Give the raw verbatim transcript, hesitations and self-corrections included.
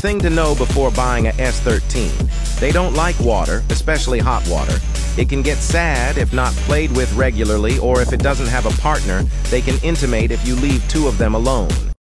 thing to know before buying a S thirteen. They don't like water, especially hot water. It can get sad if not played with regularly, or if it doesn't have a partner, they can intimate if you leave two of them alone.